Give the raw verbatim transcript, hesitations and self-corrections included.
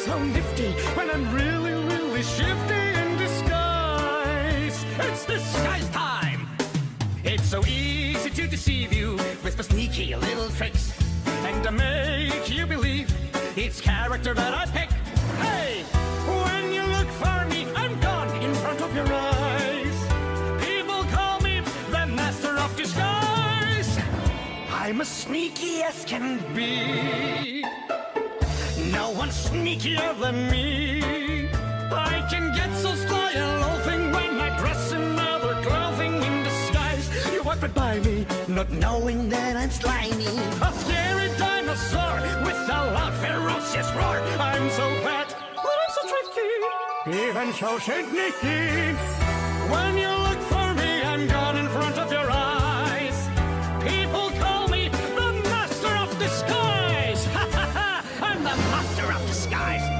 so nifty when I'm really, really shifty in disguise. It's disguise time! It's so easy to deceive you with my sneaky little tricks, and to make you believe it's character that I pick. Hey! When you look for me, I'm gone in front of your eyes. People call me the master of disguise. I'm as sneaky as can be. No one's sneakier than me. I can get so sly and loathing when I dress in other clothing in disguise. You walk right by me, not knowing that I'm slimy. A scary dinosaur with a loud ferocious roar. I'm so bad, but I'm so tricky, even so sneaky. When you look for me, I'm gone in front of your eyes. People call me the master of disguise. Ha ha ha! I'm the master of disguise.